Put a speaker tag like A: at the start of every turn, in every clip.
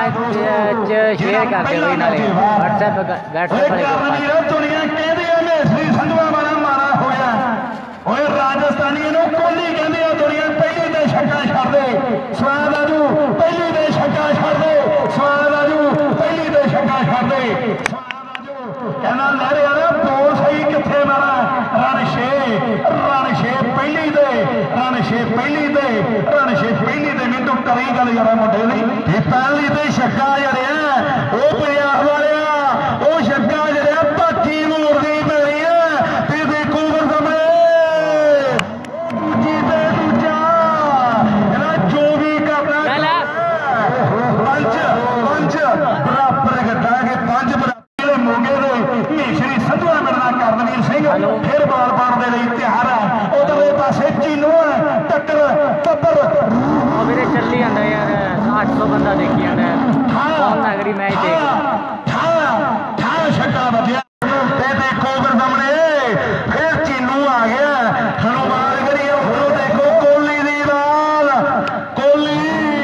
A: share कर दिओ नाले WhatsApp
B: दुनिया कहती है मेसरी संधवा वाला मारा होया ओए राजस्थानी कोहली कहती है दुनिया पहली दे छक्का छड़ दे स्वाद आजू पहली दे छक्का छड़ दे स्वाद आजू पहली दे छक्का छड़ दे कहना लहरे वाला बोल सही किथे मारा रन छे पहली दे मैनू करी गल यार मुंडे दी पहली दे छक्का जड़िया वो पंजाब वाले वो छक्का जड़िया भाकी मोड़नी पैनी है ते देखो फिर सामने जीते दूजा जो भी करना पंच बराबर गड्ढा के पंच मोगे दे मेशरी संधवा मिलना करनवीर सिंह फिर बार बार दे लिए तैयार है उधरले पासे चीनू है टक्कर पत्तर
A: मेरे चली जाता यार 800 बंदा देखी जाता है बहुत तगड़ी मैच देख
B: छक्का बजिया देखो फिर सामने फिर चीनू आ गया हनुमान करिए फिर देखो कोहली दी बाल कोहली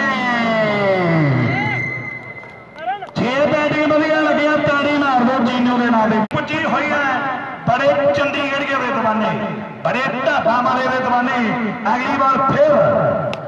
B: 6 बैटिंग वधिया लगे ताड़ी मार दो चीनू के नाम पुजी हुई है बड़े चंडीगढ़ के विद्वाने बड़े ढाबा वाले विद्वाने अगली बार फिर